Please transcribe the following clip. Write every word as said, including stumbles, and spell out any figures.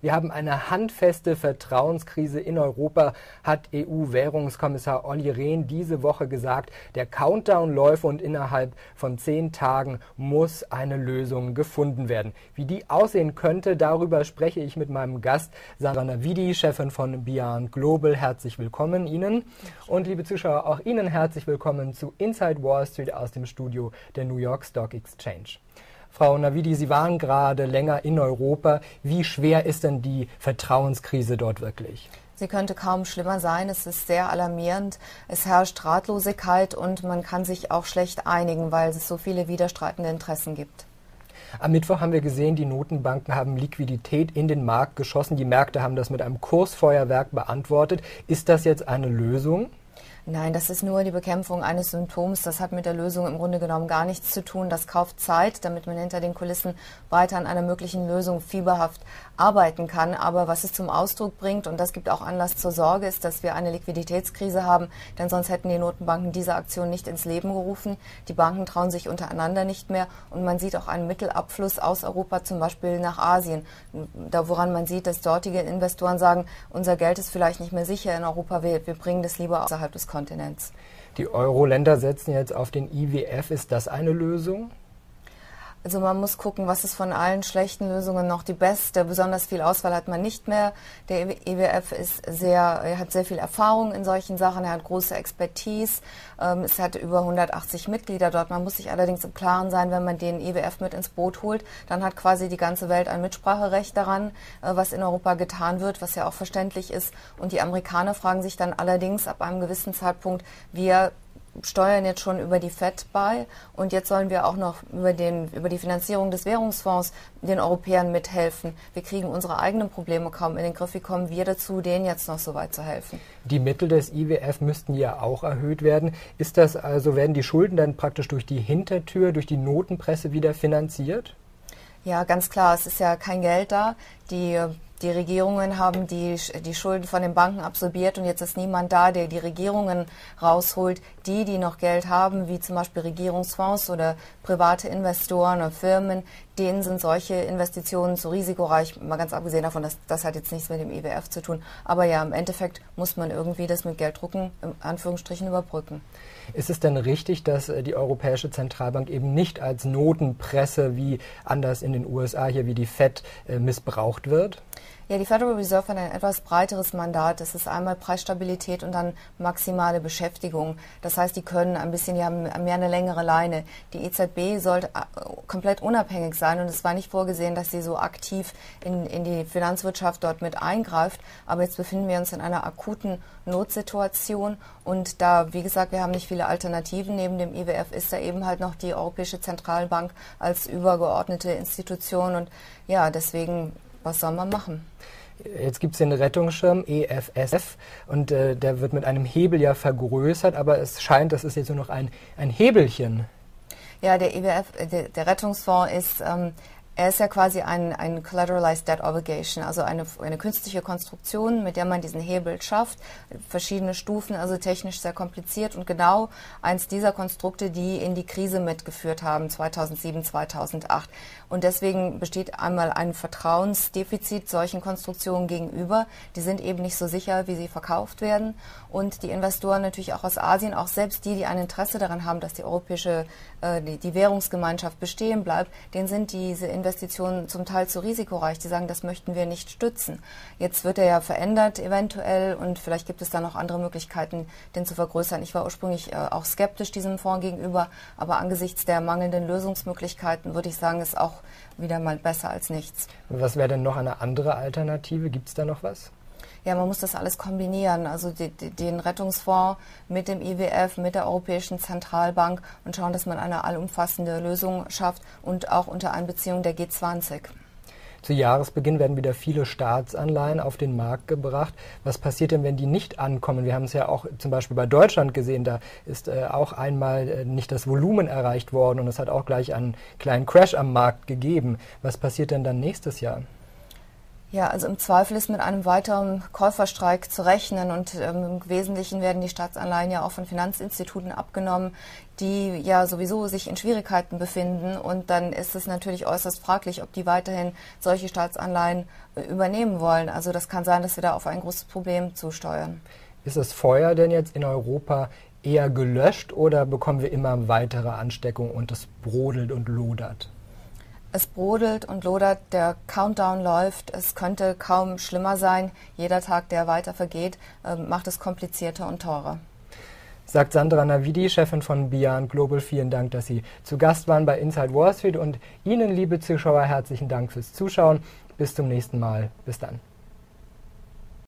Wir haben eine handfeste Vertrauenskrise in Europa, hat E U-Währungskommissar Olli Rehn diese Woche gesagt. Der Countdown läuft und innerhalb von zehn Tagen muss eine Lösung gefunden werden. Wie die aussehen könnte, darüber spreche ich mit meinem Gast Sarah Navidi, Chefin von Beyond Global. Herzlich willkommen Ihnen. Und liebe Zuschauer, auch Ihnen herzlich willkommen zu Inside Wall Street aus dem Studio der New York Stock Exchange. Frau Navidi, Sie waren gerade länger in Europa. Wie schwer ist denn die Vertrauenskrise dort wirklich? Sie könnte kaum schlimmer sein. Es ist sehr alarmierend. Es herrscht Ratlosigkeit und man kann sich auch schlecht einigen, weil es so viele widerstreitende Interessen gibt. Am Mittwoch haben wir gesehen, die Notenbanken haben Liquidität in den Markt geschossen. Die Märkte haben das mit einem Kursfeuerwerk beantwortet. Ist das jetzt eine Lösung? Nein, das ist nur die Bekämpfung eines Symptoms. Das hat mit der Lösung im Grunde genommen gar nichts zu tun. Das kauft Zeit, damit man hinter den Kulissen weiter an einer möglichen Lösung fieberhaft arbeiten kann. Aber was es zum Ausdruck bringt, und das gibt auch Anlass zur Sorge, ist, dass wir eine Liquiditätskrise haben. Denn sonst hätten die Notenbanken diese Aktion nicht ins Leben gerufen. Die Banken trauen sich untereinander nicht mehr. Und man sieht auch einen Mittelabfluss aus Europa, zum Beispiel nach Asien. Da woran man sieht, dass dortige Investoren sagen, unser Geld ist vielleicht nicht mehr sicher in Europa. Wir, wir bringen das lieber außerhalb des Kontinents. Die Euro-Länder setzen jetzt auf den I W F. Ist das eine Lösung? Also man muss gucken, was ist von allen schlechten Lösungen noch die beste. Besonders viel Auswahl hat man nicht mehr. Der I W F ist sehr, er hat sehr viel Erfahrung in solchen Sachen. Er hat große Expertise. Ähm, es hat über hundertachtzig Mitglieder dort. Man muss sich allerdings im Klaren sein, wenn man den I W F mit ins Boot holt, dann hat quasi die ganze Welt ein Mitspracherecht daran, äh, was in Europa getan wird, was ja auch verständlich ist. Und die Amerikaner fragen sich dann allerdings ab einem gewissen Zeitpunkt, wir steuern jetzt schon über die Fed bei und jetzt sollen wir auch noch über, den, über die Finanzierung des Währungsfonds den Europäern mithelfen. Wir kriegen unsere eigenen Probleme kaum in den Griff. Wie kommen wir dazu, denen jetzt noch so weit zu helfen? Die Mittel des I W F müssten ja auch erhöht werden. Ist das also, werden die Schulden dann praktisch durch die Hintertür, durch die Notenpresse wieder finanziert? Ja, ganz klar. Es ist ja kein Geld da. Die Die Regierungen haben die, die Schulden von den Banken absorbiert und jetzt ist niemand da, der die Regierungen rausholt. Die, die noch Geld haben, wie zum Beispiel Regierungsfonds oder private Investoren oder Firmen, denen sind solche Investitionen zu risikoreich, mal ganz abgesehen davon, dass das hat jetzt nichts mit dem I W F zu tun. Aber ja, im Endeffekt muss man irgendwie das mit Gelddrucken in Anführungsstrichen überbrücken. Ist es denn richtig, dass die Europäische Zentralbank eben nicht als Notenpresse wie anders in den U S A hier wie die Fed äh, missbraucht wird? Ja, die Federal Reserve hat ein etwas breiteres Mandat. Das ist einmal Preisstabilität und dann maximale Beschäftigung. Das heißt, die können ein bisschen, die haben mehr eine längere Leine. Die E Z B sollte komplett unabhängig sein und es war nicht vorgesehen, dass sie so aktiv in, in die Finanzwirtschaft dort mit eingreift. Aber jetzt befinden wir uns in einer akuten Notsituation und da, wie gesagt, wir haben nicht viele Alternativen. Neben dem I W F ist da eben halt noch die Europäische Zentralbank als übergeordnete Institution und ja, deswegen, was soll man machen? Jetzt gibt es den Rettungsschirm E F S F und äh, der wird mit einem Hebel ja vergrößert, aber es scheint, das ist jetzt nur noch ein, ein Hebelchen. Ja, der E W F, der, der Rettungsfonds ist, ähm, er ist ja quasi ein, ein Collateralized Debt Obligation, also eine, eine künstliche Konstruktion, mit der man diesen Hebel schafft. Verschiedene Stufen, also technisch sehr kompliziert und genau eins dieser Konstrukte, die in die Krise mitgeführt haben, zweitausendsieben, zweitausendacht. Und deswegen besteht einmal ein Vertrauensdefizit solchen Konstruktionen gegenüber. Die sind eben nicht so sicher, wie sie verkauft werden. Und die Investoren natürlich auch aus Asien, auch selbst die, die ein Interesse daran haben, dass die europäische, äh, die, die Währungsgemeinschaft bestehen bleibt, denen sind diese Investitionen zum Teil zu risikoreich. Die sagen, das möchten wir nicht stützen. Jetzt wird er ja verändert eventuell und vielleicht gibt es da noch andere Möglichkeiten, den zu vergrößern. Ich war ursprünglich äh, auch skeptisch diesem Fonds gegenüber, aber angesichts der mangelnden Lösungsmöglichkeiten würde ich sagen, ist auch wieder mal besser als nichts. Was wäre denn noch eine andere Alternative? Gibt es da noch was? Ja, man muss das alles kombinieren, also die, die, den Rettungsfonds mit dem I W F, mit der Europäischen Zentralbank und schauen, dass man eine allumfassende Lösung schafft und auch unter Einbeziehung der G zwanzig. Zu Jahresbeginn werden wieder viele Staatsanleihen auf den Markt gebracht. Was passiert denn, wenn die nicht ankommen? Wir haben es ja auch zum Beispiel bei Deutschland gesehen, da ist äh, auch einmal äh, nicht das Volumen erreicht worden und es hat auch gleich einen kleinen Crash am Markt gegeben. Was passiert denn dann nächstes Jahr? Ja, also im Zweifel ist mit einem weiteren Käuferstreik zu rechnen und ähm, im Wesentlichen werden die Staatsanleihen ja auch von Finanzinstituten abgenommen, die ja sowieso sich in Schwierigkeiten befinden, und dann ist es natürlich äußerst fraglich, ob die weiterhin solche Staatsanleihen äh, übernehmen wollen. Also das kann sein, dass wir da auf ein großes Problem zusteuern. Ist das Feuer denn jetzt in Europa eher gelöscht oder bekommen wir immer weitere Ansteckungen und es brodelt und lodert? Es brodelt und lodert, der Countdown läuft, es könnte kaum schlimmer sein. Jeder Tag, der weiter vergeht, äh, macht es komplizierter und teurer. Sagt Sandra Navidi, Chefin von Beyond Global. Vielen Dank, dass Sie zu Gast waren bei Inside Wall Street, und Ihnen, liebe Zuschauer, herzlichen Dank fürs Zuschauen. Bis zum nächsten Mal. Bis dann.